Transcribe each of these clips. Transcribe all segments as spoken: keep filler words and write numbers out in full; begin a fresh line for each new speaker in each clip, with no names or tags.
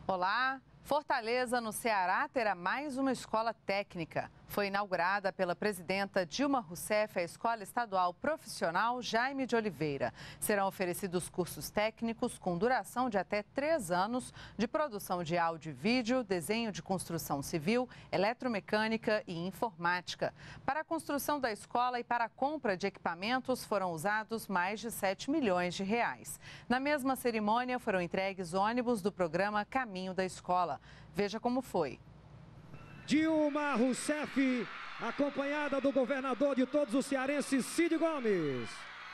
Olá! Fortaleza, no Ceará, terá mais uma escola técnica. Foi inaugurada pela presidenta Dilma Rousseff a Escola Estadual Profissional Jaime de Oliveira. Serão oferecidos cursos técnicos com duração de até três anos de produção de áudio e vídeo, desenho de construção civil, eletromecânica e informática. Para a construção da escola e para a compra de equipamentos foram usados mais de sete milhões de reais. Na mesma cerimônia foram entregues ônibus do programa Caminho da Escola. Veja como foi.
Dilma Rousseff, acompanhada do governador de todos os cearenses, Cid Gomes.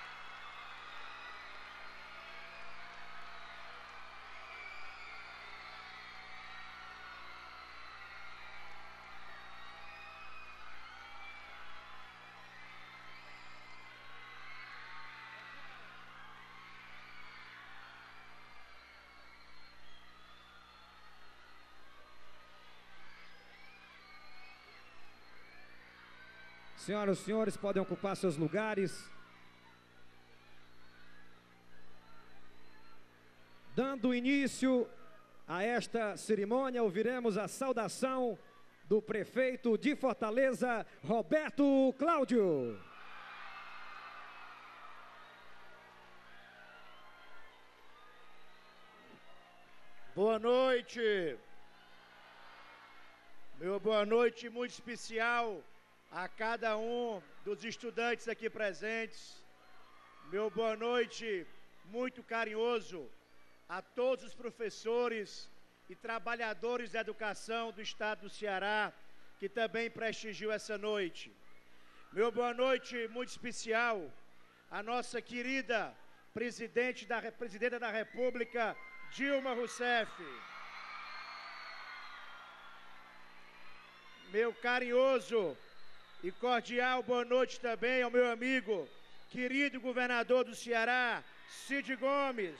Senhoras e senhores, podem ocupar seus lugares. Dando início a esta cerimônia, ouviremos a saudação do prefeito de Fortaleza, Roberto Cláudio.
Boa noite. Meu boa noite muito especial a cada um dos estudantes aqui presentes. Meu boa noite muito carinhoso a todos os professores e trabalhadores da educação do estado do Ceará, que também prestigiam essa noite. Meu boa noite muito especial à nossa querida presidente da, presidenta da República, Dilma Rousseff. Meu carinhoso e cordial boa noite também ao meu amigo, querido governador do Ceará, Cid Gomes.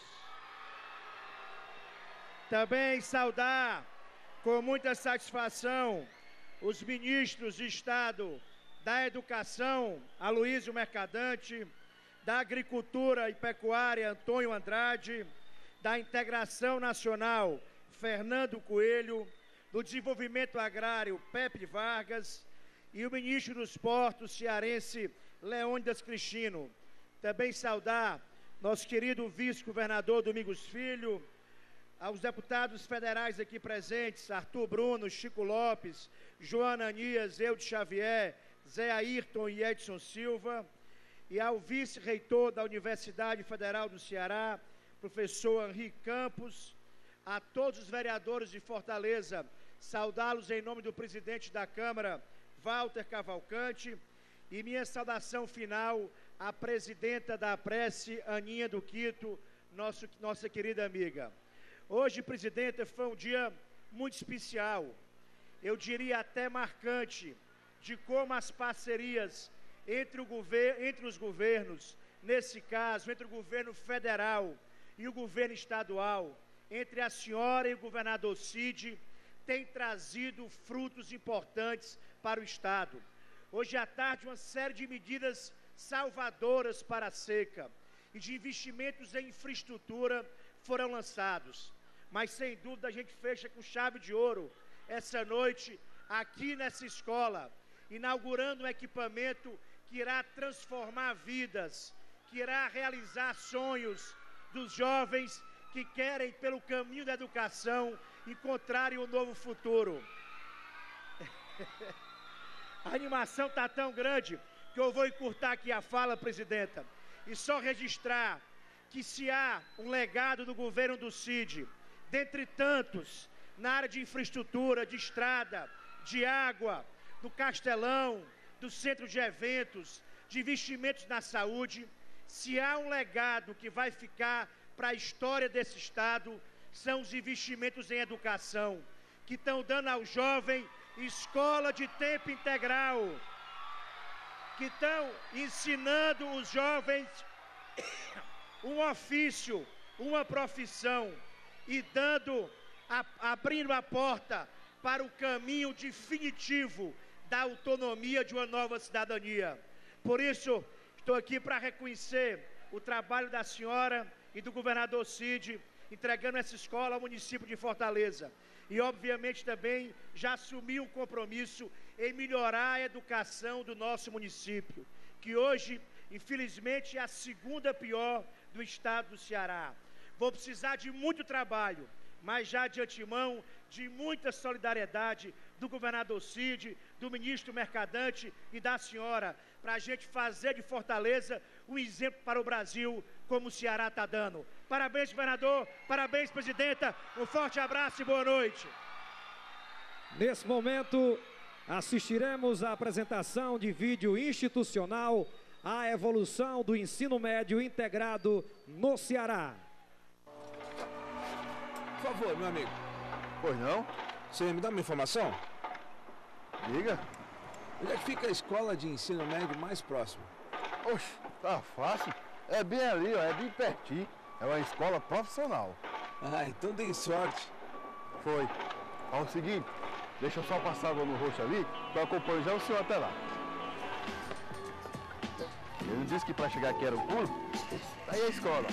Também saudar com muita satisfação os ministros de Estado da Educação, Aloysio Mercadante, da Agricultura e Pecuária, Antônio Andrade, da Integração Nacional, Fernando Coelho, do Desenvolvimento Agrário, Pepe Vargas, e o ministro dos Portos, cearense, Leônidas Cristino. Também saudar nosso querido vice-governador Domingos Filho, aos deputados federais aqui presentes, Arthur Bruno, Chico Lopes, Joana Anias, Eude Xavier, Zé Ayrton e Edson Silva, e ao vice-reitor da Universidade Federal do Ceará, professor Henrique Campos, a todos os vereadores de Fortaleza, saudá-los em nome do presidente da Câmara, Walter Cavalcante, e minha saudação final à presidenta da Prece, Aninha do Quito, nosso, nossa querida amiga. Hoje, presidenta, foi um dia muito especial, eu diria até marcante, de como as parcerias entre, o gover- entre os governos, nesse caso, entre o governo federal e o governo estadual, entre a senhora e o governador Cid, tem trazido frutos importantes para o Estado. Hoje à tarde, uma série de medidas salvadoras para a seca e de investimentos em infraestrutura foram lançados. Mas, sem dúvida, a gente fecha com chave de ouro essa noite aqui nessa escola, inaugurando um equipamento que irá transformar vidas, que irá realizar sonhos dos jovens que querem, pelo caminho da educação, encontrarem um novo futuro. A animação está tão grande que eu vou encurtar aqui a fala, presidenta, e só registrar que se há um legado do governo do Cid, dentre tantos, na área de infraestrutura, de estrada, de água, do Castelão, do centro de eventos, de investimentos na saúde, se há um legado que vai ficar para a história desse Estado, são os investimentos em educação, que estão dando ao jovem escola de tempo integral, que estão ensinando os jovens um ofício, uma profissão, e dando, a, abrindo a porta para o caminho definitivo da autonomia de uma nova cidadania. Por isso, estou aqui para reconhecer o trabalho da senhora e do governador Cid, entregando essa escola ao município de Fortaleza. E, obviamente, também já assumiu um compromisso em melhorar a educação do nosso município, que hoje, infelizmente, é a segunda pior do estado do Ceará. Vou precisar de muito trabalho, mas já de antemão, de muita solidariedade do governador Cid, do ministro Mercadante e da senhora, para a gente fazer de Fortaleza um exemplo para o Brasil, como o Ceará está dando. Parabéns, governador, parabéns, presidenta, um forte abraço e boa noite.
Nesse momento, assistiremos à apresentação de vídeo institucional A Evolução do Ensino Médio Integrado no Ceará.
Por favor, meu amigo.
Pois não?
Você me dá uma informação?
Diga.
Onde é que fica a escola de ensino médio mais próxima?
Oxe, tá fácil. É bem ali, ó, é bem pertinho. É uma escola profissional.
Ah, então dei sorte.
Foi. Ó, o seguinte, deixa eu só passar água no rosto ali, que eu acompanho já o senhor até lá. Eu não disse que para chegar aqui era um pulo? Aí a escola.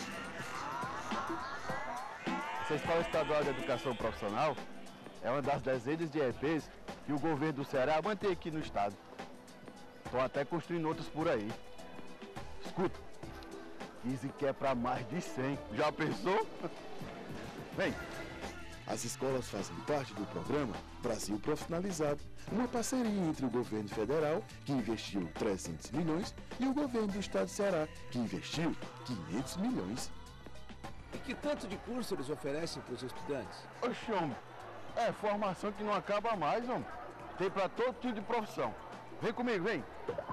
Essa Escola Estadual de Educação Profissional é uma das dezenas de E Ps que o governo do Ceará mantém aqui no estado. Estão até construindo outros por aí. Escuta, dizem que é para mais de cem. Já pensou? Vem.
As escolas fazem parte do programa Brasil Profissionalizado, uma parceria entre o governo federal, que investiu trezentos milhões, e o governo do estado do Ceará, que investiu quinhentos milhões.
E que tanto de curso eles oferecem para os estudantes?
Oxe, homem, é formação que não acaba mais, homem. Tem para todo tipo de profissão. Vem comigo, vem.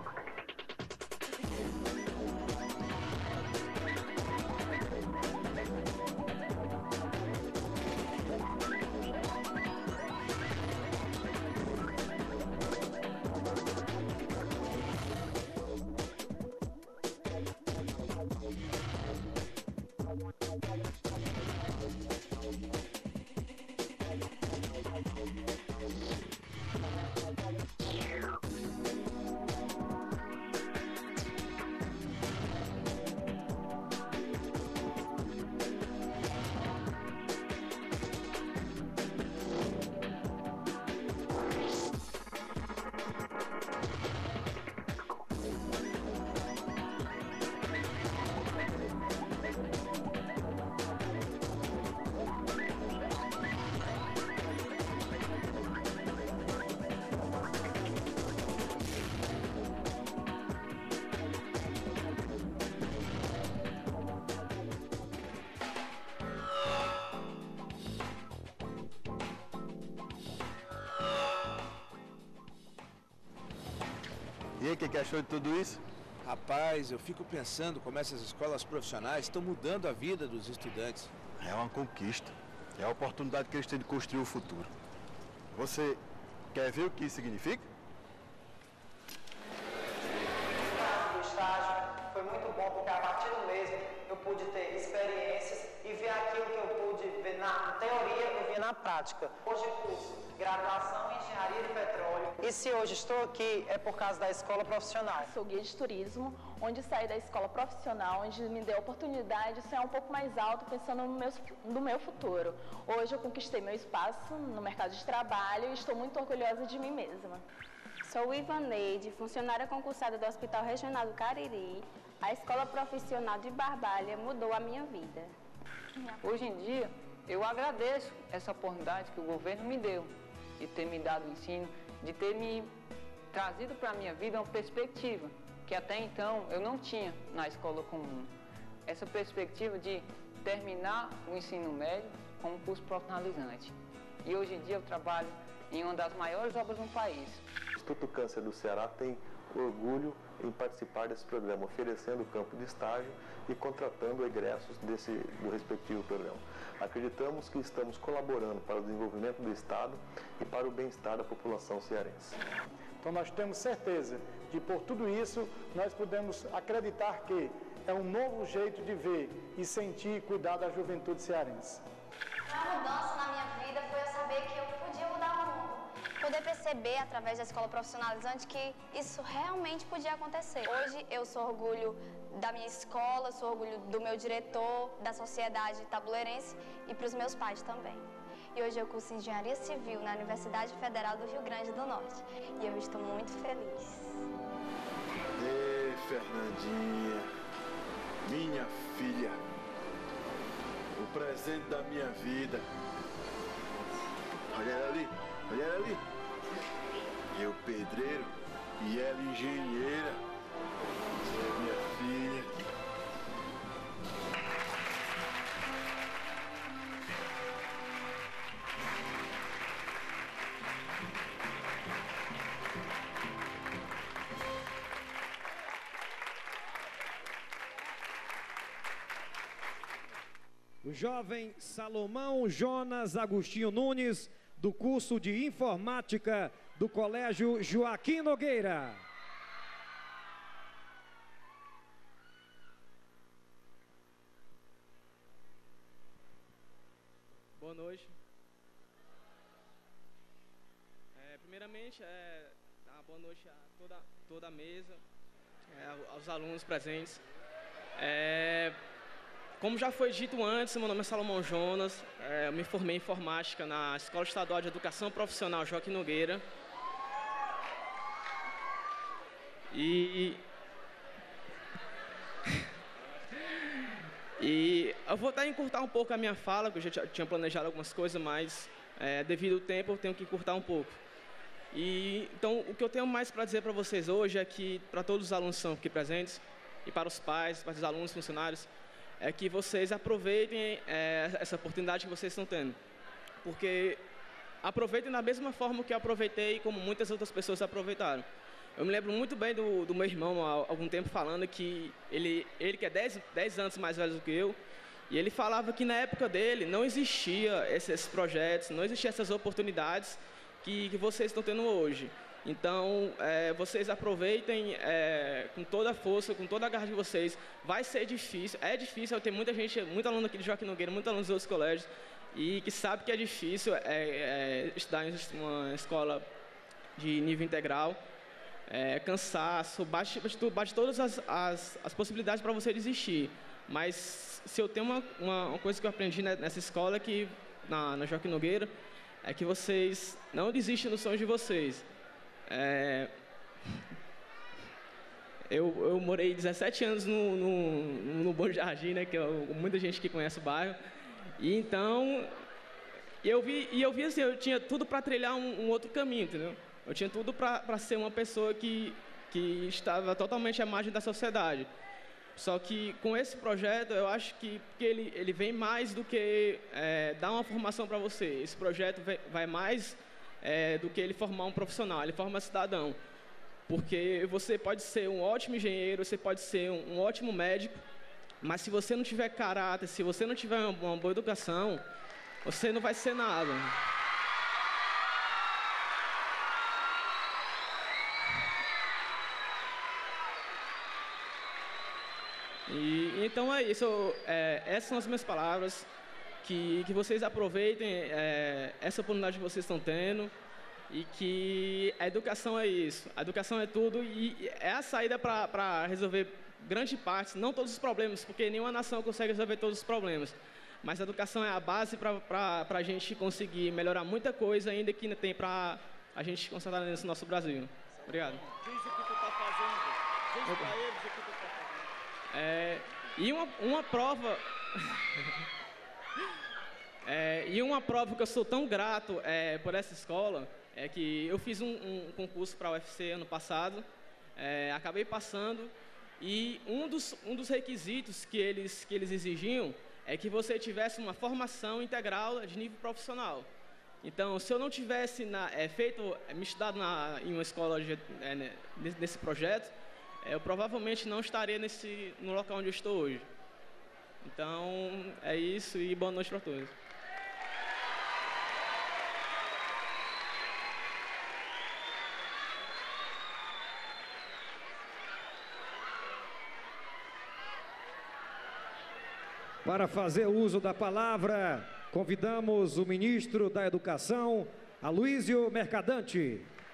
E aí, o que, que achou de tudo isso?
Rapaz, eu fico pensando como essas escolas profissionais estão mudando a vida dos estudantes.
É uma conquista. É a oportunidade que eles têm de construir o futuro. Você quer ver o que isso significa?
O estágio foi muito bom porque a partir do mesmo eu pude ter experiências e ver aquilo que eu pude ver na teoria, eu vi na prática. Hoje eu curso graduação em engenharia de petróleo e se hoje estou aqui é por causa da escola profissional.
Sou guia de turismo, onde saí da escola profissional, onde me deu a oportunidade de sonhar um pouco mais alto, pensando no meu, no meu futuro. Hoje eu conquistei meu espaço no mercado de trabalho e estou muito orgulhosa de mim mesma.
Sou Ivaneide, funcionária concursada do Hospital Regional do Cariri. A escola profissional de Barbalha mudou a minha vida.
Hoje em dia, eu agradeço essa oportunidade que o governo me deu, de ter me dado o ensino, de ter me trazido para a minha vida uma perspectiva que até então eu não tinha na escola comum. Essa perspectiva de terminar o ensino médio com um curso profissionalizante. E hoje em dia eu trabalho em uma das maiores obras no país.
O Instituto Câncer do Ceará tem orgulho em participar desse programa, oferecendo campo de estágio e contratando egressos desse, do respectivo programa. Acreditamos que estamos colaborando para o desenvolvimento do Estado e para o bem-estar da população cearense.
Então nós temos certeza de, por tudo isso, nós podemos acreditar que é um novo jeito de ver e sentir e cuidar da juventude cearense.
A mudança na minha vida foi eu saber que eu podia mudar o mundo. Poder perceber
perceber através da escola profissionalizante que isso realmente podia acontecer. Hoje eu sou orgulho da minha escola, sou orgulho do meu diretor, da sociedade tabuleirense e para os meus pais também. E hoje eu curso Engenharia Civil na Universidade Federal do Rio Grande do Norte. E eu estou muito feliz.
Ei, Fernandinha, minha filha, o presente da minha vida. Olha ela ali, olha ela ali. Eu pedreiro e ela engenheira. É minha filha.
O jovem Salomão Jonas Agostinho Nunes, do curso de Informática do Colégio Joaquim Nogueira.
Boa noite. É, primeiramente, é, uma boa noite a toda, toda a mesa, é, aos alunos presentes. É, Como já foi dito antes, meu nome é Salomão Jonas, é, eu me formei em Informática na Escola Estadual de Educação Profissional Joaquim Nogueira. E... e eu vou até encurtar um pouco a minha fala, porque eu já tinha planejado algumas coisas, mas é, devido ao tempo eu tenho que encurtar um pouco. E, então, o que eu tenho mais para dizer para vocês hoje é que, para todos os alunos que estão aqui presentes, e para os pais, para os alunos, funcionários, é que vocês aproveitem é, essa oportunidade que vocês estão tendo. Porque aproveitem da mesma forma que eu aproveitei e como muitas outras pessoas aproveitaram. Eu me lembro muito bem do, do meu irmão, há algum tempo, falando que ele, ele que é dez anos mais velho do que eu, e ele falava que na época dele não existia esses projetos, não existiam essas oportunidades que, que vocês estão tendo hoje. Então, é, vocês aproveitem é, com toda a força, com toda a garra de vocês. Vai ser difícil, é difícil, tem muita gente, muito aluno aqui de Joaquim Nogueira, muitos alunos dos outros colégios, e que sabe que é difícil é, é, estudar em uma escola de nível integral. É, cansaço, bate, bate, bate todas as, as, as possibilidades para você desistir. Mas se eu tenho uma, uma, uma coisa que eu aprendi nessa escola aqui, na, na Joaquim Nogueira, é que vocês não desistem dos sonhos de vocês. É, eu, eu morei dezessete anos no, no, no Bom Jardim, né, que é muita gente que conhece o bairro, e então eu vi, e eu vi assim, eu tinha tudo para trilhar um, um outro caminho, entendeu? Eu tinha tudo para ser uma pessoa que, que estava totalmente à margem da sociedade. Só que com esse projeto, eu acho que, que ele, ele vem mais do que é, dar uma formação para você. Esse projeto vem, vai mais é, do que ele formar um profissional, ele forma cidadão. Porque você pode ser um ótimo engenheiro, você pode ser um, um ótimo médico, mas se você não tiver caráter, se você não tiver uma, uma boa educação, você não vai ser nada. E, então é isso, é, essas são as minhas palavras, que, que vocês aproveitem é, essa oportunidade que vocês estão tendo e que a educação é isso, a educação é tudo e é a saída para resolver grande parte, não todos os problemas, porque nenhuma nação consegue resolver todos os problemas, mas a educação é a base para a gente conseguir melhorar muita coisa ainda que ainda tem para a gente concentrar nesse nosso Brasil. Obrigado.
Diz o que tu está fazendo, diz para eles o que tu está fazendo.
É, e uma, uma prova é, e uma prova que eu sou tão grato é, por essa escola é que eu fiz um, um concurso para a U F C ano passado, é, acabei passando e um dos, um dos requisitos que eles, que eles exigiam é que você tivesse uma formação integral de nível profissional. Então, se eu não tivesse na, é, feito, me estudado na, em uma escola de, é, nesse projeto, eu provavelmente não estaria nesse, no local onde eu estou hoje. Então, é isso e boa noite para todos.
Para fazer uso da palavra, convidamos o ministro da Educação, Aloysio Mercadante.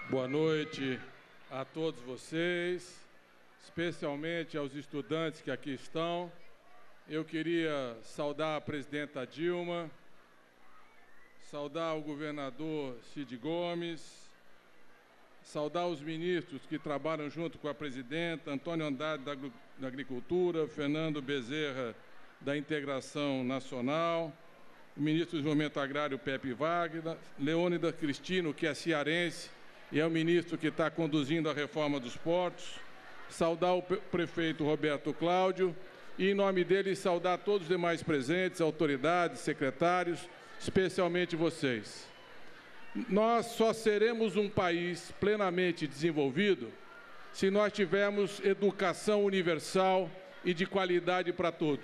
Boa noite a todos vocês, especialmente aos estudantes que aqui estão. Eu queria saudar a presidenta Dilma, saudar o governador Cid Gomes, saudar os ministros que trabalham junto com a presidenta, Antônio Andrade da, da Agricultura, Fernando Bezerra da Integração Nacional, o ministro do Desenvolvimento Agrário Pepe Wagner, Leônidas Cristino, que é cearense e é o ministro que está conduzindo a reforma dos portos, saudar o prefeito Roberto Cláudio e, em nome dele, saudar todos os demais presentes, autoridades, secretários, especialmente vocês. Nós só seremos um país plenamente desenvolvido se nós tivermos educação universal e de qualidade para todos.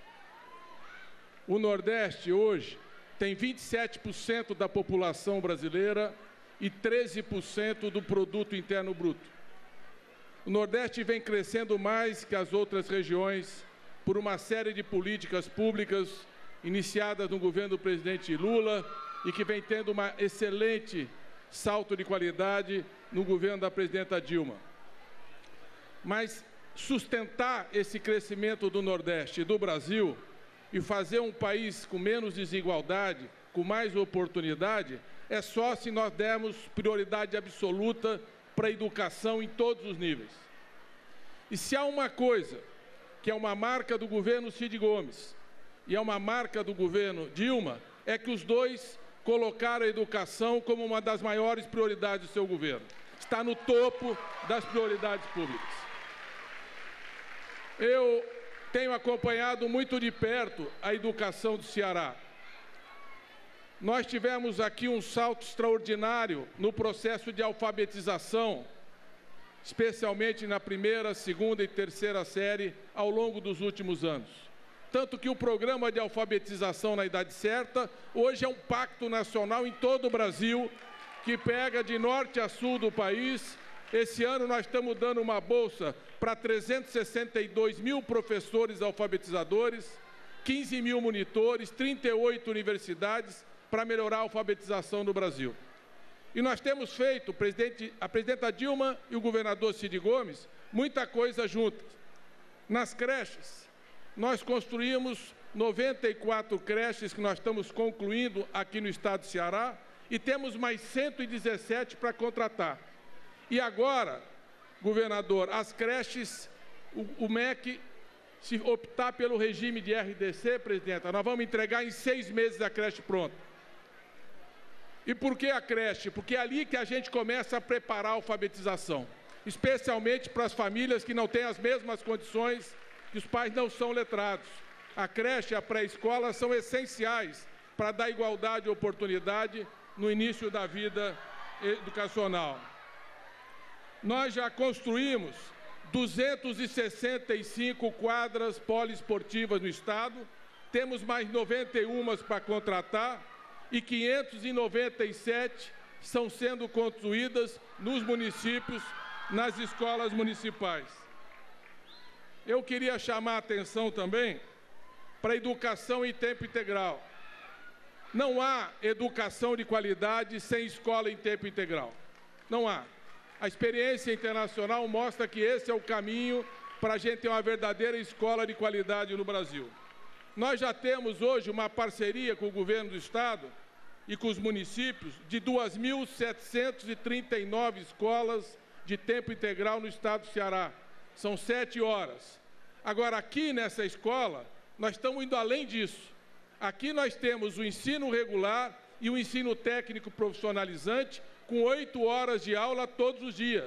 O Nordeste, hoje, tem vinte e sete por cento da população brasileira e treze por cento do produto interno bruto. O Nordeste vem crescendo mais que as outras regiões por uma série de políticas públicas iniciadas no governo do presidente Lula e que vem tendo um excelente salto de qualidade no governo da presidenta Dilma. Mas sustentar esse crescimento do Nordeste e do Brasil e fazer um país com menos desigualdade, com mais oportunidade, é só se nós dermos prioridade absoluta para a educação em todos os níveis. E se há uma coisa que é uma marca do governo Cid Gomes e é uma marca do governo Dilma, é que os dois colocaram a educação como uma das maiores prioridades do seu governo. Está no topo das prioridades públicas. Eu tenho acompanhado muito de perto a educação do Ceará. Nós tivemos aqui um salto extraordinário no processo de alfabetização, especialmente na primeira, segunda e terceira série, ao longo dos últimos anos. Tanto que o programa de alfabetização na idade certa, hoje é um pacto nacional em todo o Brasil, que pega de norte a sul do país. Esse ano nós estamos dando uma bolsa para trezentos e sessenta e dois mil professores alfabetizadores, quinze mil monitores, trinta e oito universidades, para melhorar a alfabetização no Brasil. E nós temos feito, o presidente, a presidenta Dilma e o governador Cid Gomes, muita coisa juntas. Nas creches, nós construímos noventa e quatro creches que nós estamos concluindo aqui no estado do Ceará e temos mais cento e dezessete para contratar. E agora, governador, as creches, o, o M E C, se optar pelo regime de R D C, presidenta, nós vamos entregar em seis meses a creche pronta. E por que a creche? Porque é ali que a gente começa a preparar a alfabetização, especialmente para as famílias que não têm as mesmas condições, que os pais não são letrados. A creche e a pré-escola são essenciais para dar igualdade de oportunidade no início da vida educacional. Nós já construímos duzentas e sessenta e cinco quadras poliesportivas no estado, temos mais noventa e uma para contratar e quinhentas e noventa e sete estão sendo construídas nos municípios, nas escolas municipais. Eu queria chamar a atenção também para a educação em tempo integral. Não há educação de qualidade sem escola em tempo integral. Não há. A experiência internacional mostra que esse é o caminho para a gente ter uma verdadeira escola de qualidade no Brasil. Nós já temos hoje uma parceria com o governo do estado e com os municípios de duas mil setecentas e trinta e nove escolas de tempo integral no estado do Ceará. São sete horas. Agora, aqui nessa escola, nós estamos indo além disso. Aqui nós temos o ensino regular e o ensino técnico profissionalizante com oito horas de aula todos os dias.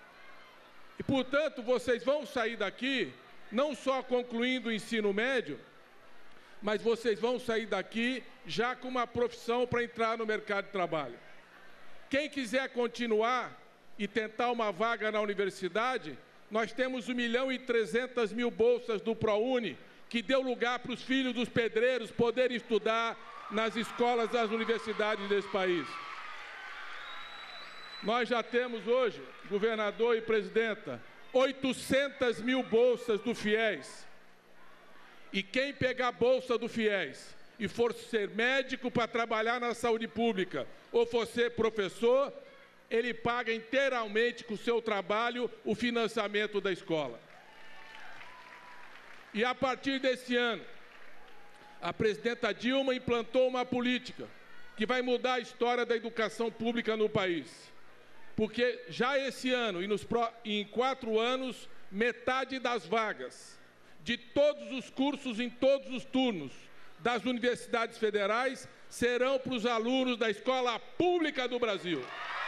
E, portanto, vocês vão sair daqui não só concluindo o ensino médio, mas vocês vão sair daqui já com uma profissão para entrar no mercado de trabalho. Quem quiser continuar e tentar uma vaga na universidade, nós temos um milhão e trezentas mil bolsas do ProUni, que deu lugar para os filhos dos pedreiros poderem estudar nas escolas das universidades desse país. Nós já temos hoje, governador e presidenta, oitocentas mil bolsas do FIES. E quem pegar a bolsa do FIES e for ser médico para trabalhar na saúde pública, ou for ser professor, ele paga inteiramente com o seu trabalho o financiamento da escola. E a partir desse ano, a presidenta Dilma implantou uma política que vai mudar a história da educação pública no país. Porque já esse ano e nos pro, em quatro anos, metade das vagas de todos os cursos em todos os turnos das universidades federais serão para os alunos da escola pública do Brasil.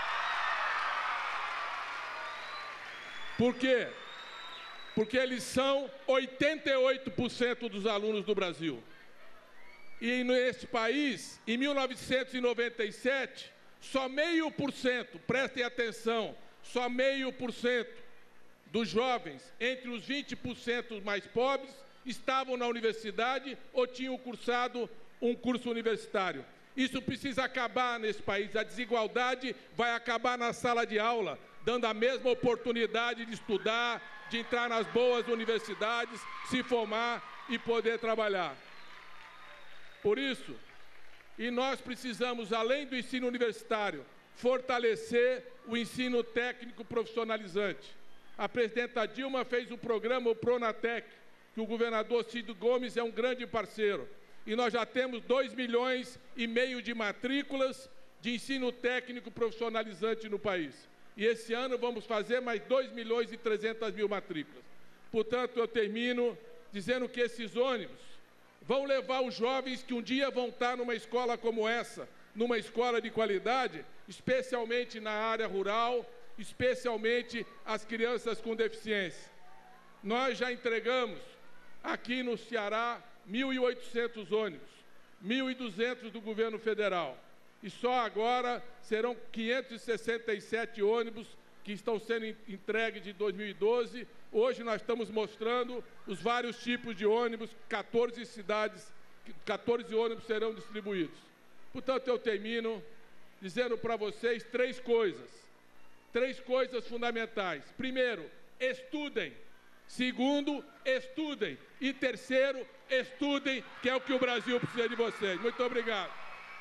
Por quê? Porque eles são oitenta e oito por cento dos alunos do Brasil. E nesse país, em mil novecentos e noventa e sete, só meio por cento, prestem atenção, só meio por cento dos jovens entre os vinte por cento mais pobres estavam na universidade ou tinham cursado um curso universitário. Isso precisa acabar nesse país. A desigualdade vai acabar na sala de aula, dando a mesma oportunidade de estudar, de entrar nas boas universidades, se formar e poder trabalhar. Por isso, e nós precisamos, além do ensino universitário, fortalecer o ensino técnico profissionalizante. A presidenta Dilma fez o programa o Pronatec, que o governador Cid Gomes é um grande parceiro. E nós já temos dois milhões e meio de matrículas de ensino técnico profissionalizante no país. E esse ano vamos fazer mais dois milhões e trezentas mil matrículas. Portanto, eu termino dizendo que esses ônibus vão levar os jovens que um dia vão estar numa escola como essa, numa escola de qualidade, especialmente na área rural, especialmente as crianças com deficiência. Nós já entregamos aqui no Ceará mil e oitocentos ônibus, mil e duzentos do governo federal. E só agora serão quinhentos e sessenta e sete ônibus que estão sendo entregues de dois mil e doze. Hoje nós estamos mostrando os vários tipos de ônibus, quatorze cidades, quatorze ônibus serão distribuídos. Portanto, eu termino dizendo para vocês três coisas, três coisas fundamentais. Primeiro, estudem. Segundo, estudem. E terceiro, estudem, que é o que o Brasil precisa de vocês. Muito obrigado.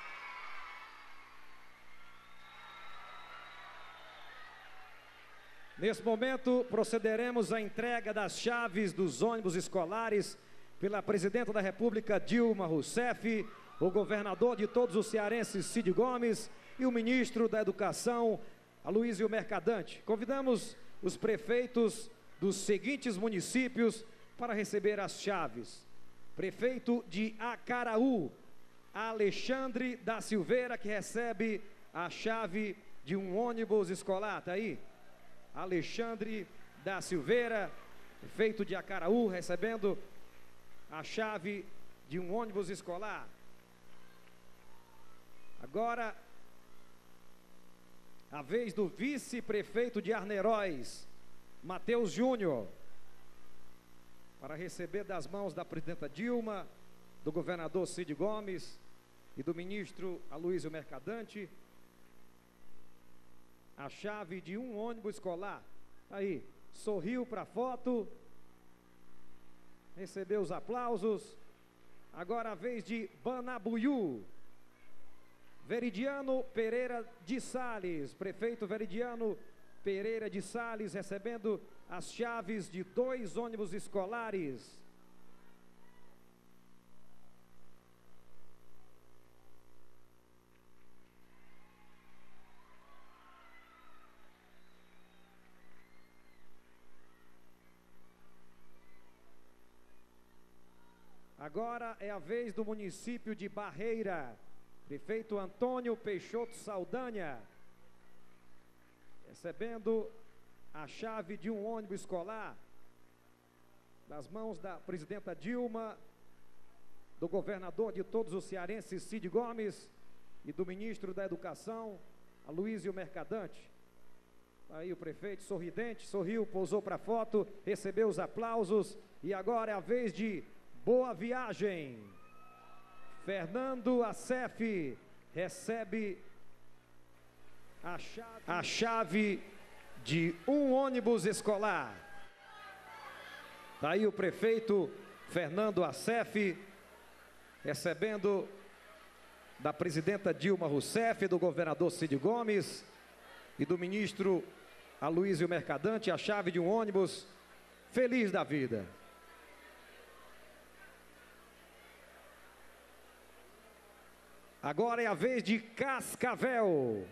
Nesse momento, procederemos à entrega das chaves dos ônibus escolares pela Presidenta da República, Dilma Rousseff, o governador de todos os cearenses, Cid Gomes, e o ministro da Educação, Aloysio Mercadante. Convidamos os prefeitos dos seguintes municípios para receber as chaves. Prefeito de Acaraú, Alexandre da Silveira, que recebe a chave de um ônibus escolar. Está aí? Alexandre da Silveira, prefeito de Acaraú, recebendo a chave de um ônibus escolar. Agora, a vez do vice-prefeito de Arneiroz, Matheus Júnior, para receber das mãos da presidenta Dilma, do governador Cid Gomes e do ministro Aloysio Mercadante, a chave de um ônibus escolar. Aí, sorriu para a foto, recebeu os aplausos. Agora a vez de Banabuiú, Veridiano Pereira de Sales, prefeito Veridiano Pereira de Sales, recebendo as chaves de dois ônibus escolares. Agora é a vez do município de Barreira, prefeito Antônio Peixoto Saldanha, recebendo a chave de um ônibus escolar das mãos da presidenta Dilma, do governador de todos os cearenses, Cid Gomes, e do ministro da Educação, Aloysio Mercadante. Aí o prefeito sorridente, sorriu, pousou para a foto, recebeu os aplausos, e agora é a vez de Boa Viagem. Fernando Acef recebe a chave, a chave de um ônibus escolar. Daí o prefeito Fernando Acef recebendo da presidenta Dilma Rousseff, do governador Cid Gomes e do ministro Aloysio Mercadante a chave de um ônibus feliz da vida. Agora é a vez de Cascavel.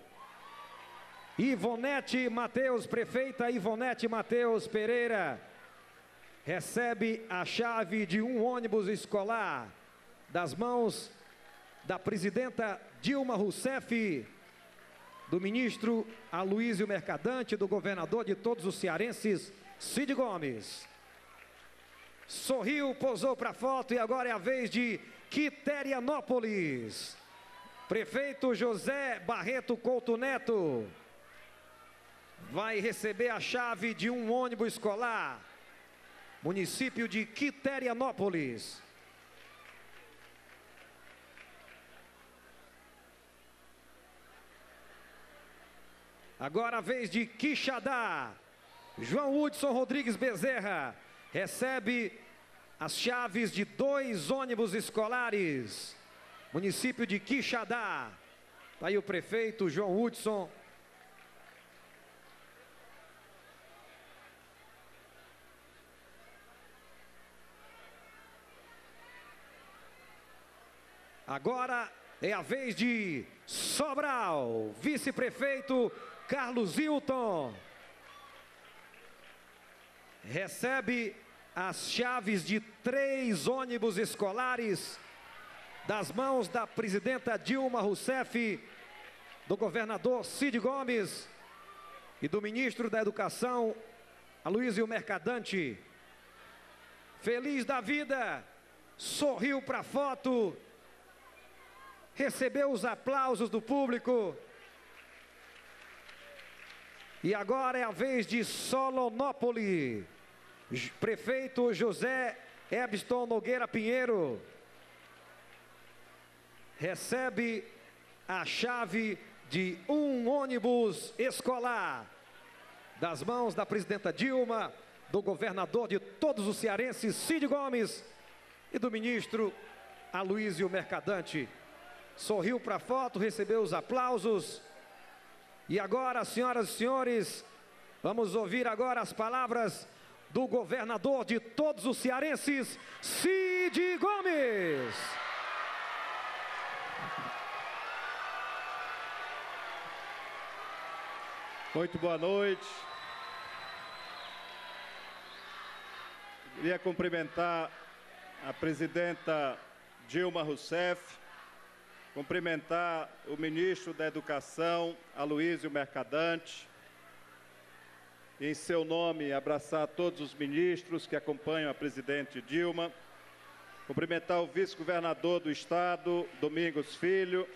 Ivonete Mateus, prefeita Ivonete Mateus Pereira, recebe a chave de um ônibus escolar das mãos da presidenta Dilma Rousseff, do ministro Aloysio Mercadante, do governador de todos os cearenses, Cid Gomes. Sorriu, posou para a foto e agora é a vez de Quiterianópolis. Prefeito José Barreto Couto Neto vai receber a chave de um ônibus escolar, município de Quiterianópolis. Agora a vez de Quixadá. João Hudson Rodrigues Bezerra recebe as chaves de dois ônibus escolares, município de Quixadá. Está aí o prefeito João Hudson. Agora é a vez de Sobral, vice-prefeito Carlos Hilton recebe as chaves de três ônibus escolares das mãos da presidenta Dilma Rousseff, do governador Cid Gomes e do ministro da Educação Aloysio Mercadante. Feliz da vida, sorriu para a foto, recebeu os aplausos do público. E agora é a vez de Solonópolis. Prefeito José Ebston Nogueira Pinheiro recebe a chave de um ônibus escolar das mãos da presidenta Dilma, do governador de todos os cearenses, Cid Gomes, e do ministro Aloysio Mercadante. Sorriu para a foto, recebeu os aplausos. E agora, senhoras e senhores, vamos ouvir agora as palavras do governador de todos os cearenses, Cid Gomes.
Muito boa noite. Queria cumprimentar a presidenta Dilma Rousseff, cumprimentar o ministro da Educação, Aloysio Mercadante, e, em seu nome, abraçar todos os ministros que acompanham a presidente Dilma, cumprimentar o vice-governador do Estado, Domingos Filho,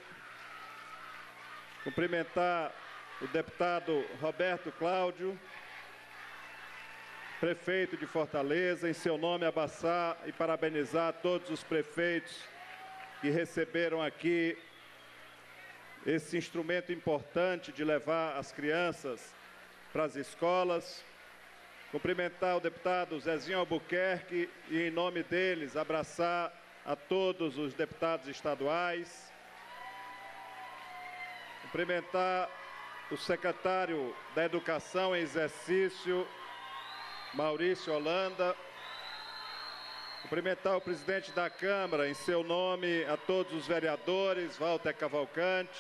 cumprimentar o deputado Roberto Cláudio, prefeito de Fortaleza, em seu nome, abraçar e parabenizar todos os prefeitos que receberam aqui esse instrumento importante de levar as crianças para as escolas. Cumprimentar o deputado Zezinho Albuquerque e, em nome deles, abraçar a todos os deputados estaduais. Cumprimentar o secretário da Educação em exercício, Maurício Holanda. Cumprimentar o presidente da Câmara, em seu nome, a todos os vereadores, Walter Cavalcante.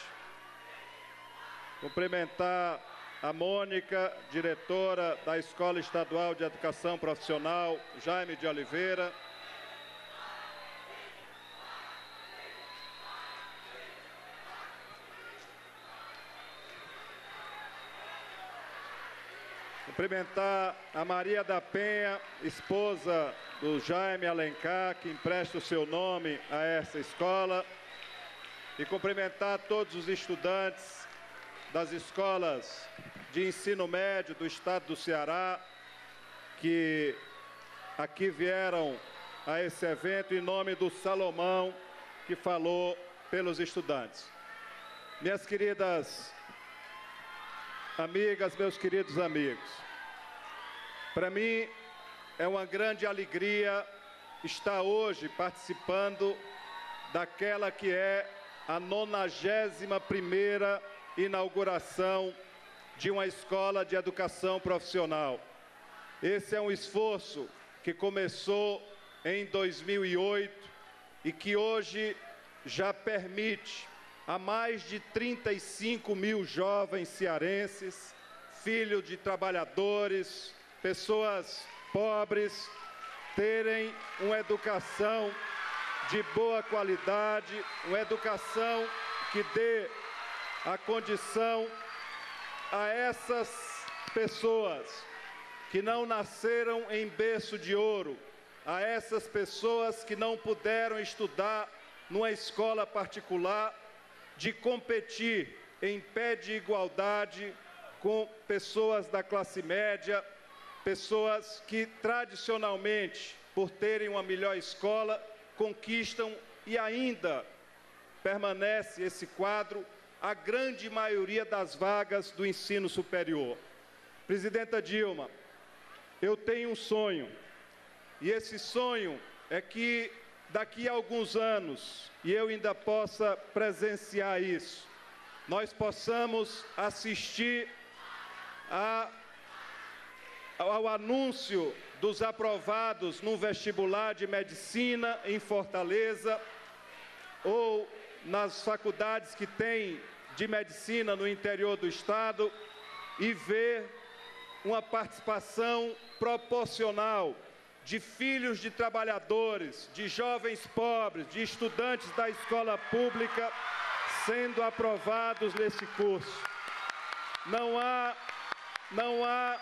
Cumprimentar a Mônica, diretora da Escola Estadual de Educação Profissional, Jaime de Oliveira. Cumprimentar a Maria da Penha, esposa do Jaime Alencar, que empresta o seu nome a essa escola. E cumprimentar todos os estudantes das escolas de ensino médio do estado do Ceará, que aqui vieram a esse evento em nome do Salomão, que falou pelos estudantes. Minhas queridas amigas, meus queridos amigos, para mim é uma grande alegria estar hoje participando daquela que é a nonagésima primeira inauguração de uma escola de educação profissional. Esse é um esforço que começou em dois mil e oito e que hoje já permite a mais de trinta e cinco mil jovens cearenses, filhos de trabalhadores, pessoas pobres, terem uma educação de boa qualidade, uma educação que dê a condição a essas pessoas que não nasceram em berço de ouro, a essas pessoas que não puderam estudar numa escola particular, de competir em pé de igualdade com pessoas da classe média, pessoas que tradicionalmente, por terem uma melhor escola, conquistam e ainda permanece esse quadro a grande maioria das vagas do ensino superior. Presidenta Dilma, eu tenho um sonho, e esse sonho é que daqui a alguns anos, e eu ainda possa presenciar isso, nós possamos assistir a, ao anúncio dos aprovados no vestibular de medicina em Fortaleza, ou nas faculdades que tem de medicina no interior do estado, e ver uma participação proporcional de filhos de trabalhadores, de jovens pobres, de estudantes da escola pública sendo aprovados nesse curso. Não há, não há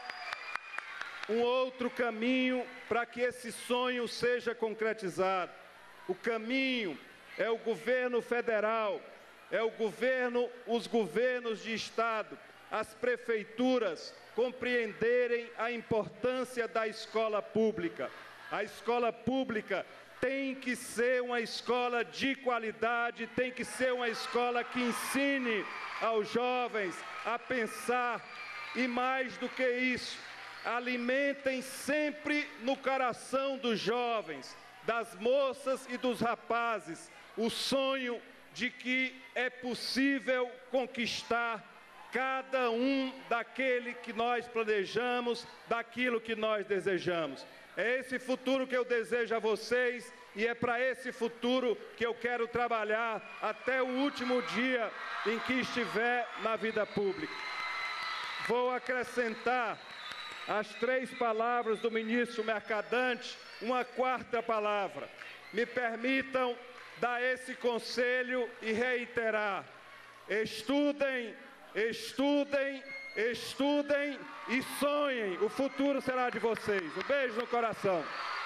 um outro caminho para que esse sonho seja concretizado. O caminho é o governo federal, é o governo, os governos de estado, as prefeituras compreenderem a importância da escola pública. A escola pública tem que ser uma escola de qualidade, tem que ser uma escola que ensine aos jovens a pensar e, mais do que isso, alimentem sempre no coração dos jovens, das moças e dos rapazes, o sonho de que é possível conquistar cada um daquele que nós planejamos, daquilo que nós desejamos. É esse futuro que eu desejo a vocês e é para esse futuro que eu quero trabalhar até o último dia em que estiver na vida pública. Vou acrescentar às três palavras do ministro Mercadante uma quarta palavra. Me permitam dar esse conselho e reiterar: estudem, estudem, estudem e sonhem. O futuro será de vocês. Um beijo no coração.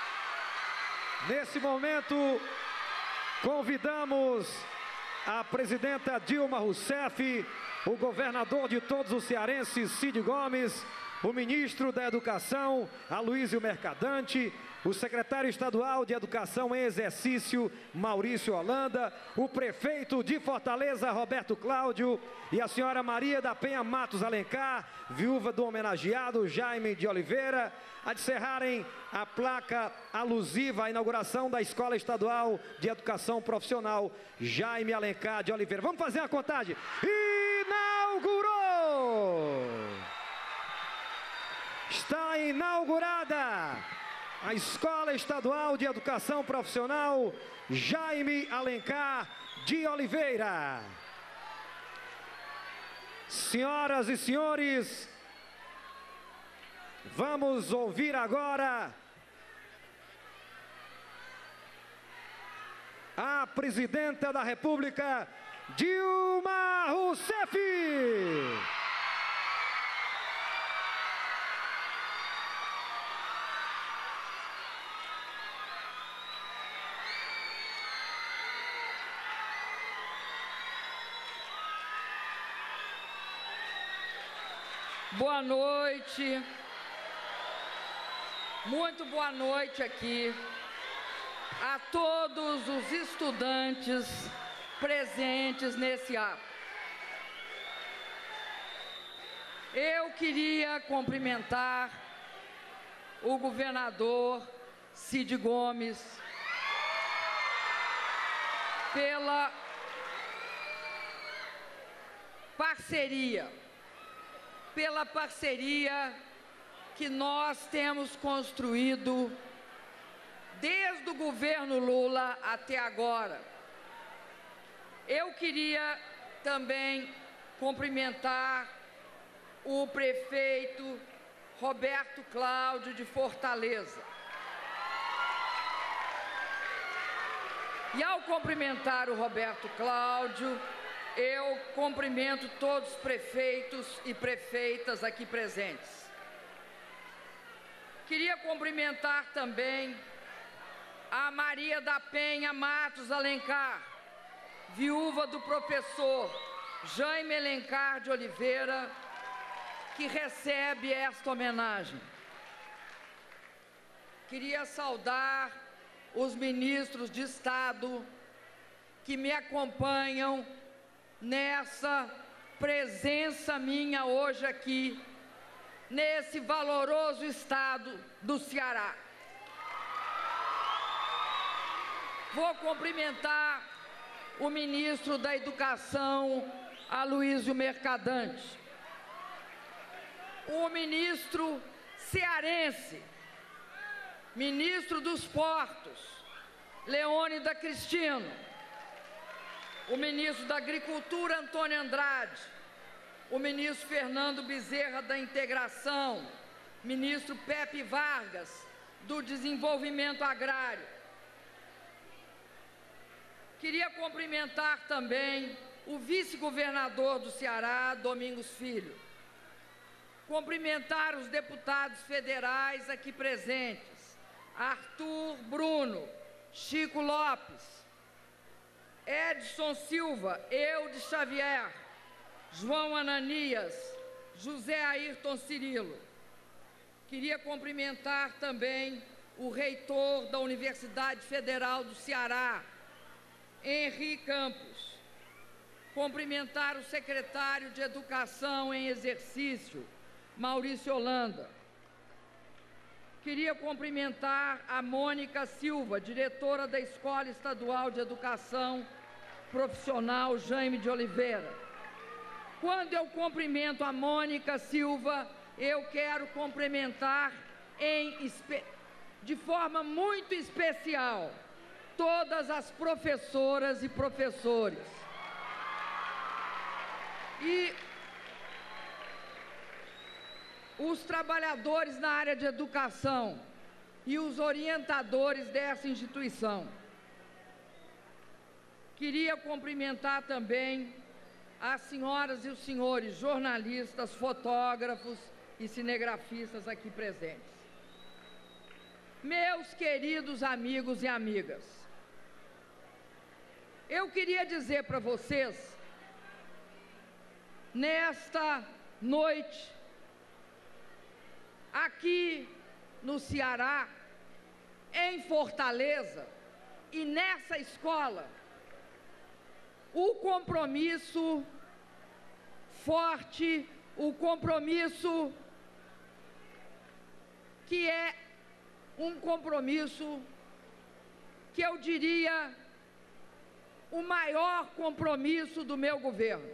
Nesse momento, convidamos a presidenta Dilma Rousseff, o governador de todos os cearenses, Cid Gomes, o ministro da Educação, Aloysio Mercadante, o secretário estadual de Educação em exercício, Maurício Holanda, o prefeito de Fortaleza, Roberto Cláudio, e a senhora Maria da Penha Matos Alencar, viúva do homenageado Jaime de Oliveira, a encerrarem a placa alusiva à inauguração da Escola Estadual de Educação Profissional Jaime Alencar de Oliveira. Vamos fazer a contagem. Inaugurou! Está inaugurada a Escola Estadual de Educação Profissional Jaime Alencar de Oliveira. Senhoras e senhores, vamos ouvir agora a presidenta da República, Dilma Rousseff.
Boa noite, muito boa noite aqui a todos os estudantes presentes nesse ato. Eu queria cumprimentar o governador Cid Gomes pela parceria pela parceria que nós temos construído desde o governo Lula até agora. Eu queria também cumprimentar o prefeito Roberto Cláudio de Fortaleza. E ao cumprimentar o Roberto Cláudio, eu cumprimento todos os prefeitos e prefeitas aqui presentes. Queria cumprimentar também a Maria da Penha Matos Alencar, viúva do professor Jaime Alencar de Oliveira, que recebe esta homenagem. Queria saudar os ministros de Estado que me acompanham nessa presença minha hoje aqui, nesse valoroso estado do Ceará. Vou cumprimentar o ministro da Educação, Aloysio Mercadante, o ministro cearense, ministro dos Portos, Leônida Cristino, o ministro da Agricultura, Antônio Andrade, o ministro Fernando Bezerra da Integração, ministro Pepe Vargas do Desenvolvimento Agrário. Queria cumprimentar também o vice-governador do Ceará, Domingos Filho. Cumprimentar os deputados federais aqui presentes, Arthur Bruno, Chico Lopes, Edson Silva, Eudes Xavier, João Ananias, José Ayrton Cirilo. Queria cumprimentar também o reitor da Universidade Federal do Ceará, Henri Campos. Cumprimentar o secretário de Educação em exercício, Maurício Holanda. Queria cumprimentar a Mônica Silva, diretora da Escola Estadual de Educação Profissional Jaime de Oliveira. Quando eu cumprimento a Mônica Silva, eu quero cumprimentar em, de forma muito especial todas as professoras e professores. E os trabalhadores na área de educação e os orientadores dessa instituição. Queria cumprimentar também as senhoras e os senhores jornalistas, fotógrafos e cinegrafistas aqui presentes. Meus queridos amigos e amigas, eu queria dizer para vocês, nesta noite, aqui no Ceará, em Fortaleza e nessa escola, o compromisso forte, o compromisso que é um compromisso que eu diria o maior compromisso do meu governo.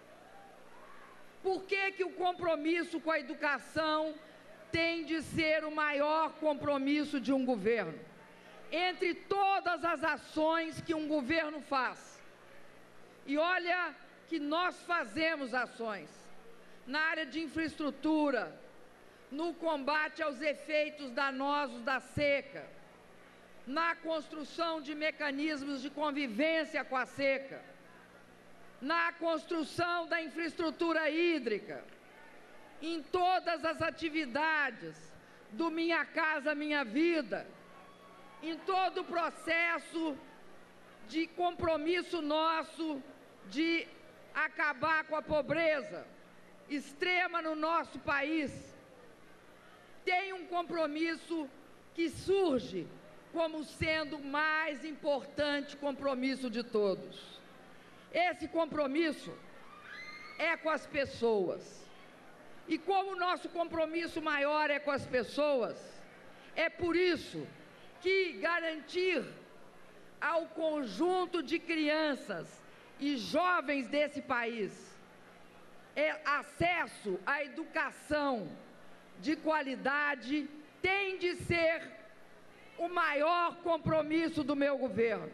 Por que que o compromisso com a educação tem de ser o maior compromisso de um governo? Entre todas as ações que um governo faz, e olha que nós fazemos ações na área de infraestrutura, no combate aos efeitos danosos da seca, na construção de mecanismos de convivência com a seca, na construção da infraestrutura hídrica, em todas as atividades do Minha Casa Minha Vida, em todo o processo de compromisso nosso de acabar com a pobreza extrema no nosso país, tem um compromisso que surge como sendo o mais importante compromisso de todos. Esse compromisso é com as pessoas. E como o nosso compromisso maior é com as pessoas, é por isso que garantir ao conjunto de crianças e jovens desse país acesso à educação de qualidade tem de ser o maior compromisso do meu governo.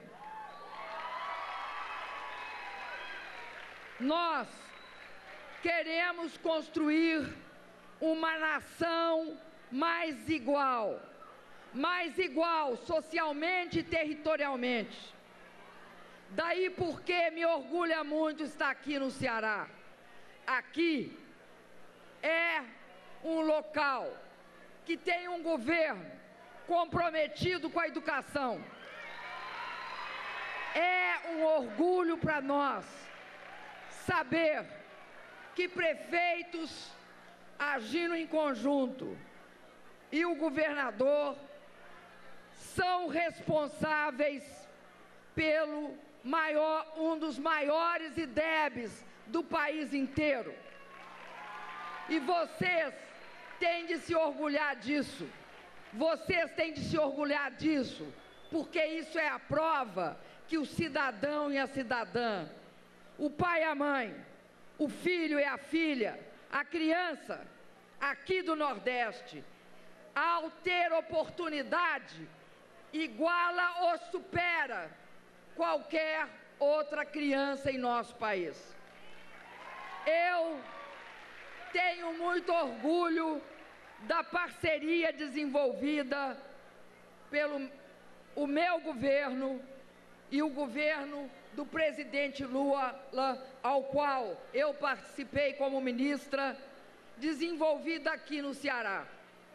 Nós queremos construir uma nação mais igual, mais igual socialmente e territorialmente. Daí porque me orgulha muito estar aqui no Ceará. Aqui é um local que tem um governo comprometido com a educação. É um orgulho para nós saber que prefeitos agindo em conjunto e o governador são responsáveis pelo maior, um dos maiores I D E Bs do país inteiro. E vocês têm de se orgulhar disso. Vocês têm de se orgulhar disso, porque isso é a prova que o cidadão e a cidadã, o pai e a mãe, o filho e a filha, a criança aqui do Nordeste, ao ter oportunidade, iguala ou supera qualquer outra criança em nosso país. Eu tenho muito orgulho da parceria desenvolvida pelo o meu governo e o governo do presidente Lula, ao qual eu participei como ministra, desenvolvida aqui no Ceará.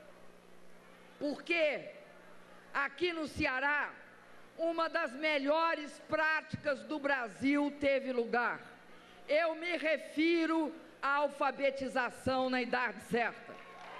Porque aqui no Ceará, uma das melhores práticas do Brasil teve lugar. Eu me refiro à alfabetização na idade certa.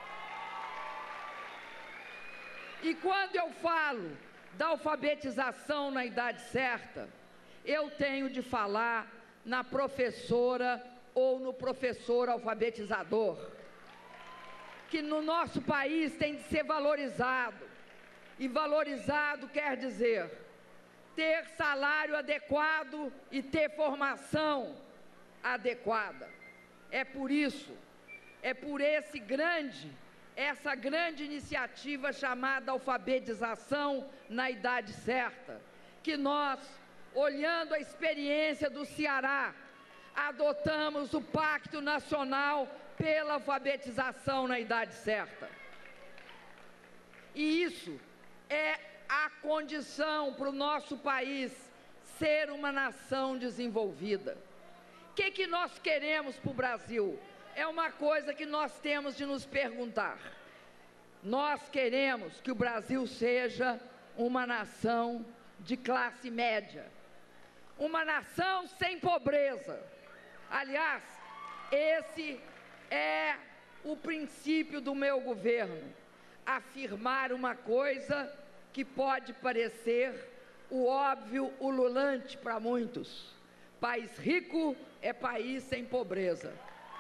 E quando eu falo da alfabetização na idade certa, eu tenho de falar na professora ou no professor alfabetizador, que no nosso país tem de ser valorizado. E valorizado quer dizer ter salário adequado e ter formação adequada. É por isso, é por esse grande, essa grande iniciativa chamada alfabetização na idade certa, que nós, olhando a experiência do Ceará, adotamos o Pacto Nacional pela Alfabetização na Idade Certa. E isso é a condição para o nosso país ser uma nação desenvolvida. O que que nós queremos para o Brasil? É uma coisa que nós temos de nos perguntar. Nós queremos que o Brasil seja uma nação de classe média, uma nação sem pobreza. Aliás, esse é o princípio do meu governo, afirmar uma coisa que pode parecer o óbvio ululante para muitos. País rico é país sem pobreza.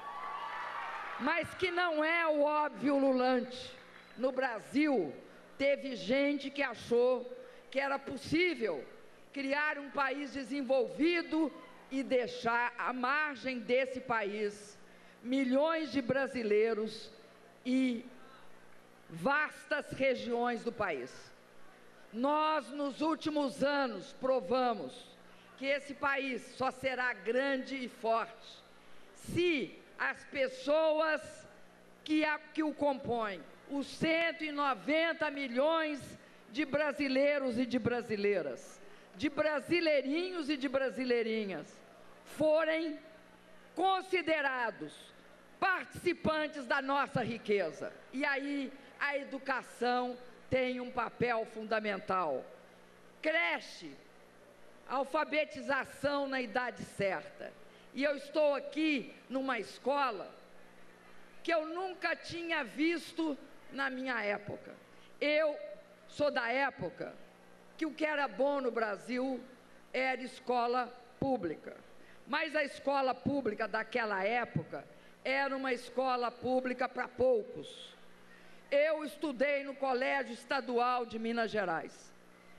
Mas que não é o óbvio ululante. No Brasil, teve gente que achou que era possível criar um país desenvolvido e deixar à margem desse país milhões de brasileiros e vastas regiões do país. Nós, nos últimos anos, provamos que esse país só será grande e forte se as pessoas que, a, que o compõem, os cento e noventa milhões de brasileiros e de brasileiras, de brasileirinhos e de brasileirinhas, forem considerados participantes da nossa riqueza. E aí a educação tem um papel fundamental. Creche, alfabetização na idade certa. E eu estou aqui numa escola que eu nunca tinha visto na minha época. Eu sou da época que o que era bom no Brasil era escola pública. Mas a escola pública daquela época era uma escola pública para poucos. Eu estudei no Colégio Estadual de Minas Gerais.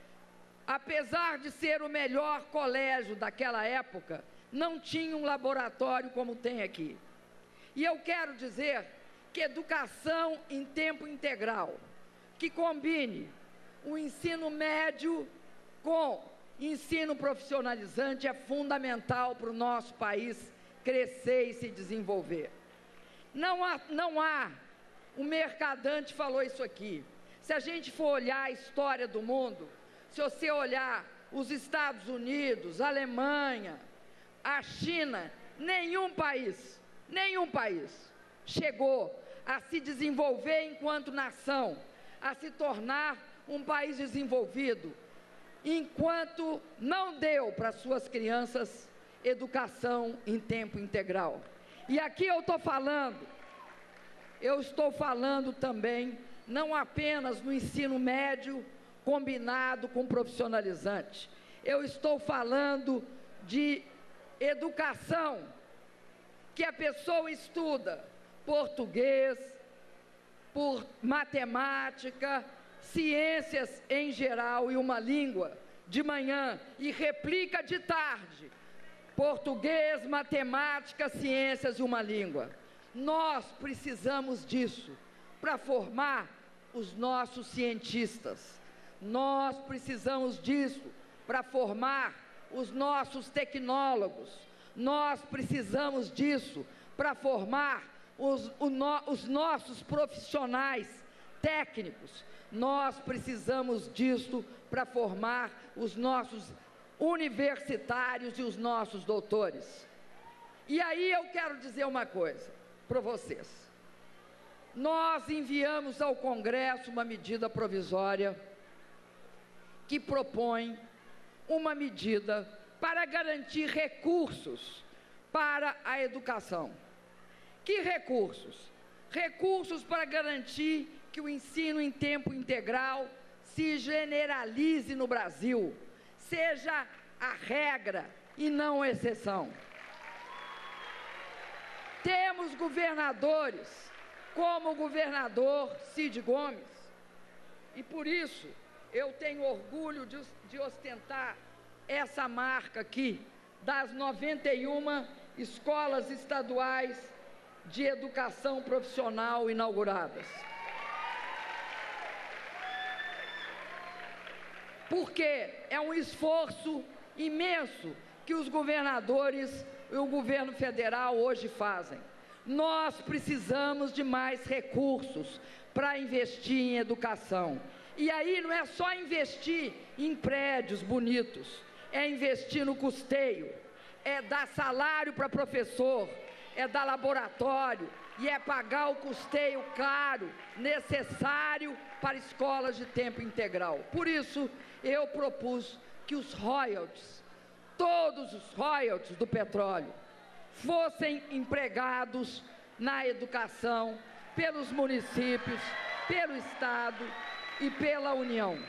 Apesar de ser o melhor colégio daquela época, não tinha um laboratório como tem aqui. E eu quero dizer que educação em tempo integral, que combine o ensino médio com ensino profissionalizante, é fundamental para o nosso país crescer e se desenvolver. Não há, não há, o Mercadante falou isso aqui, se a gente for olhar a história do mundo, se você olhar os Estados Unidos, a Alemanha, a China, nenhum país, nenhum país chegou a se desenvolver enquanto nação, a se tornar um país desenvolvido, enquanto não deu para suas crianças educação em tempo integral. E aqui eu estou falando, eu estou falando também, não apenas no ensino médio combinado com profissionalizante, eu estou falando de educação, que a pessoa estuda português, por matemática, ciências em geral e uma língua de manhã e replica de tarde, português, matemática, ciências e uma língua. Nós precisamos disso para formar os nossos cientistas. Nós precisamos disso para formar os nossos tecnólogos. Nós precisamos disso para formar os, o no, os nossos profissionais técnicos. Nós precisamos disso para formar os nossos universitários e os nossos doutores. E aí eu quero dizer uma coisa para vocês. Nós enviamos ao Congresso uma medida provisória que propõe uma medida para garantir recursos para a educação. Que recursos? Recursos para garantir que o ensino em tempo integral se generalize no Brasil, seja a regra e não a exceção. Temos governadores, como o governador Cid Gomes, e por isso eu tenho orgulho de, de ostentar essa marca aqui, das noventa e uma escolas estaduais de educação profissional inauguradas. Porque é um esforço imenso que os governadores e o governo federal hoje fazem. Nós precisamos de mais recursos para investir em educação. E aí não é só investir em prédios bonitos, é investir no custeio, é dar salário para professor, é dar laboratório e é pagar o custeio caro necessário para escolas de tempo integral. Por isso, eu propus que os royalties, todos os royalties do petróleo, fossem empregados na educação pelos municípios, pelo Estado e pela União.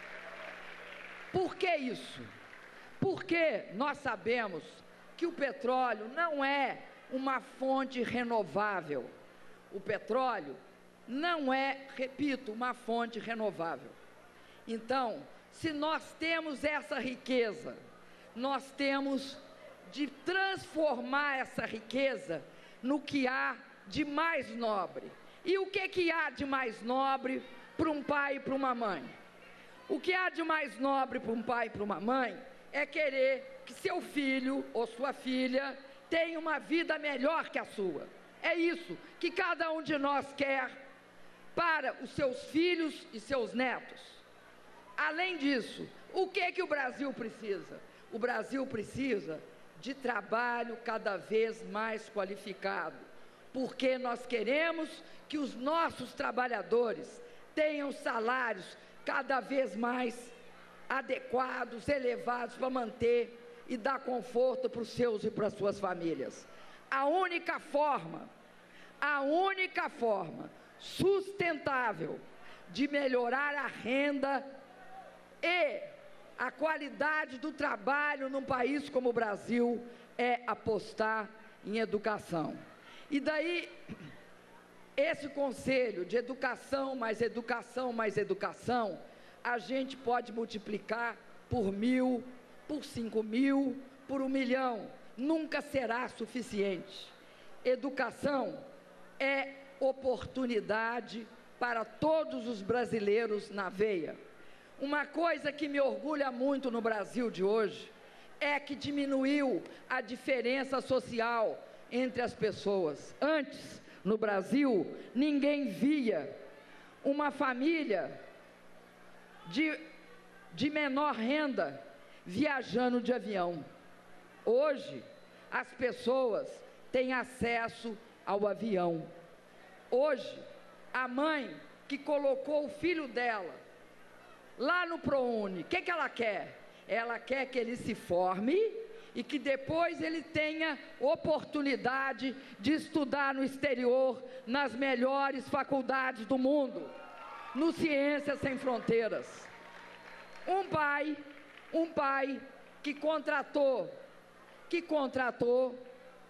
Por que isso? Porque nós sabemos que o petróleo não é uma fonte renovável. O petróleo não é, repito, uma fonte renovável. Então, se nós temos essa riqueza, nós temos de transformar essa riqueza no que há de mais nobre. E o que, que há de mais nobre para um pai e para uma mãe? O que há de mais nobre para um pai e para uma mãe é querer que seu filho ou sua filha tenha uma vida melhor que a sua. É isso que cada um de nós quer para os seus filhos e seus netos. Além disso, o que que o Brasil precisa? O Brasil precisa de trabalho cada vez mais qualificado, porque nós queremos que os nossos trabalhadores tenham salários cada vez mais adequados, elevados, para manter e dar conforto para os seus e para as suas famílias. A única forma, a única forma sustentável de melhorar a renda e a qualidade do trabalho num país como o Brasil é apostar em educação. E daí, esse conselho de educação, mais educação, mais educação, a gente pode multiplicar por mil, por cinco mil, por um milhão. Nunca será suficiente. educação é oportunidade para todos os brasileiros na veia. Uma coisa que me orgulha muito no Brasil de hoje é que diminuiu a diferença social entre as pessoas. Antes, no Brasil, ninguém via uma família de, de menor renda viajando de avião. Hoje, as pessoas têm acesso ao avião. Hoje, a mãe que colocou o filho dela lá no ProUni, o que, que ela quer? Ela quer que ele se forme e que depois ele tenha oportunidade de estudar no exterior, nas melhores faculdades do mundo, no Ciências Sem Fronteiras. Um pai, um pai que contratou, que contratou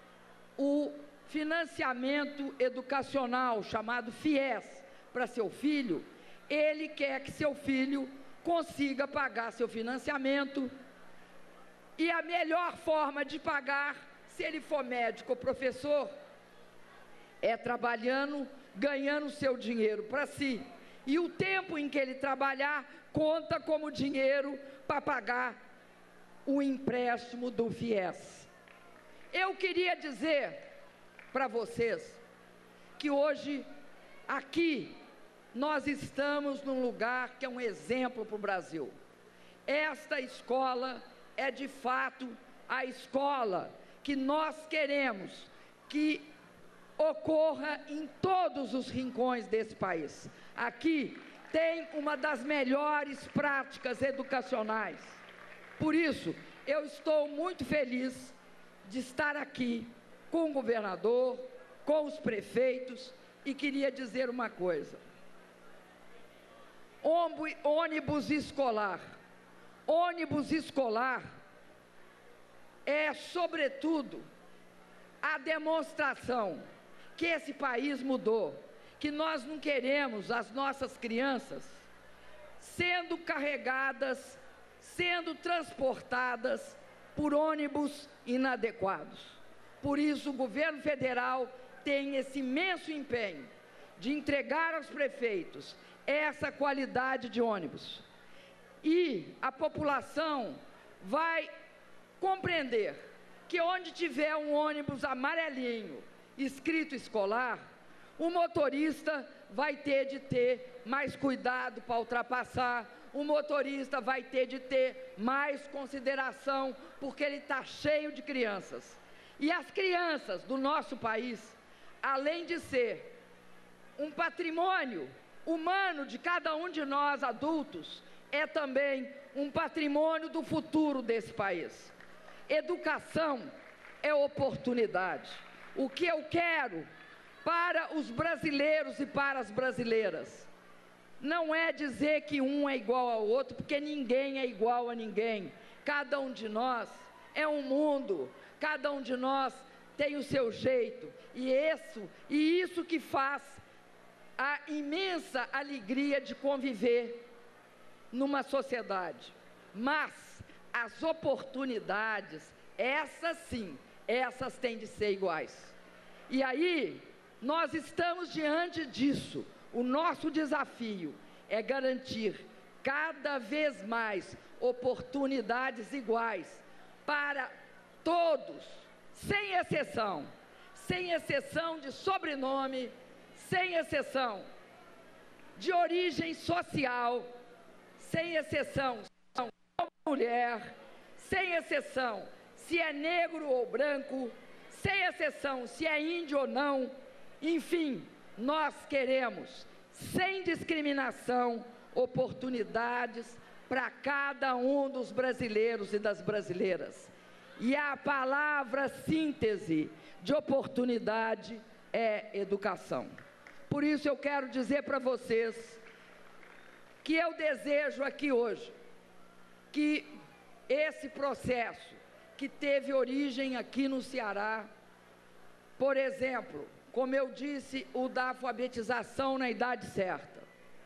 o financiamento educacional, chamado FIES, para seu filho, ele quer que seu filho consiga pagar seu financiamento, e a melhor forma de pagar, se ele for médico ou professor, é trabalhando, ganhando seu dinheiro para si, e o tempo em que ele trabalhar conta como dinheiro para pagar o empréstimo do FIES. Eu queria dizer para vocês que hoje, aqui, nós estamos num lugar que é um exemplo para o Brasil. Esta escola é, de fato, a escola que nós queremos que ocorra em todos os rincões desse país. Aqui tem uma das melhores práticas educacionais. Por isso, eu estou muito feliz de estar aqui com o governador, com os prefeitos, e queria dizer uma coisa. Ônibus escolar. Ônibus escolar é, sobretudo, a demonstração que esse país mudou, que nós não queremos as nossas crianças sendo carregadas, sendo transportadas por ônibus inadequados. Por isso, o governo federal tem esse imenso empenho de entregar aos prefeitos essa qualidade de ônibus. E a população vai compreender que onde tiver um ônibus amarelinho, escrito escolar, o motorista vai ter de ter mais cuidado para ultrapassar, o motorista vai ter de ter mais consideração, porque ele está cheio de crianças. E as crianças do nosso país, além de ser um patrimônio humano de cada um de nós adultos, é também um patrimônio do futuro desse país. Educação é oportunidade. O que eu quero para os brasileiros e para as brasileiras não é dizer que um é igual ao outro, porque ninguém é igual a ninguém. Cada um de nós é um mundo, cada um de nós tem o seu jeito, e isso, e isso que faz a imensa alegria de conviver numa sociedade. Mas as oportunidades, essas sim, essas têm de ser iguais. E aí, nós estamos diante disso. O nosso desafio é garantir cada vez mais oportunidades iguais para todos, sem exceção, sem exceção de sobrenome, sem exceção de origem social, sem exceção se é mulher, sem exceção se é negro ou branco, sem exceção se é índio ou não. Enfim, nós queremos, sem discriminação, oportunidades para cada um dos brasileiros e das brasileiras. E a palavra síntese de oportunidade é educação. Por isso eu quero dizer para vocês que eu desejo aqui hoje que esse processo que teve origem aqui no Ceará, por exemplo, como eu disse, o da alfabetização na idade certa,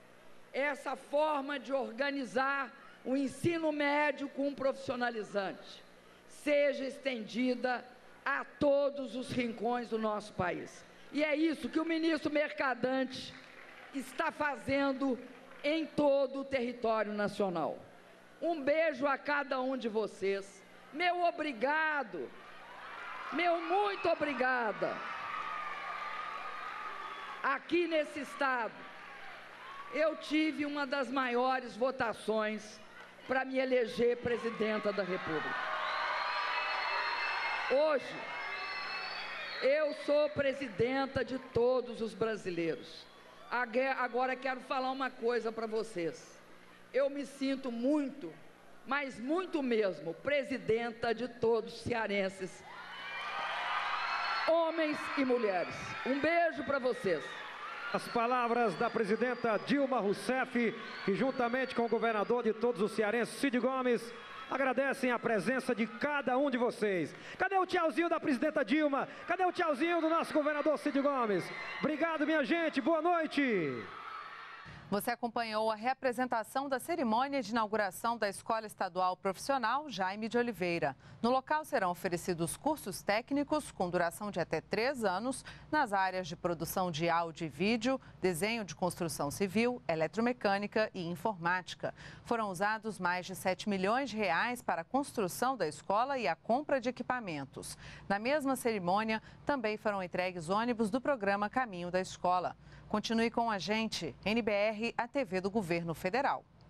essa forma de organizar o ensino médio com um profissionalizante, seja estendida a todos os rincões do nosso país. E é isso que o ministro Mercadante está fazendo em todo o território nacional. Um beijo a cada um de vocês. Meu obrigado. Meu muito obrigada. Aqui nesse estado, eu tive uma das maiores votações para me eleger presidenta da República. Hoje, eu sou presidenta de todos os brasileiros. Agora quero falar uma coisa para vocês. Eu me sinto muito, mas muito mesmo, presidenta de todos os cearenses, homens e mulheres. Um beijo para vocês.
As palavras da presidenta Dilma Rousseff, que juntamente com o governador de todos os cearenses, Cid Gomes, agradecem a presença de cada um de vocês. Cadê o tchauzinho da presidenta Dilma? Cadê o tchauzinho do nosso governador Cid Gomes? Obrigado, minha gente. Boa noite.
Você acompanhou a reapresentação da cerimônia de inauguração da Escola Estadual Profissional Jaime de Oliveira. No local serão oferecidos cursos técnicos com duração de até três anos nas áreas de produção de áudio e vídeo, desenho de construção civil, eletromecânica e informática. Foram usados mais de sete milhões de reais para a construção da escola e a compra de equipamentos. Na mesma cerimônia, também foram entregues ônibus do programa Caminho da Escola. Continue com a gente, N B R, a T V do Governo Federal.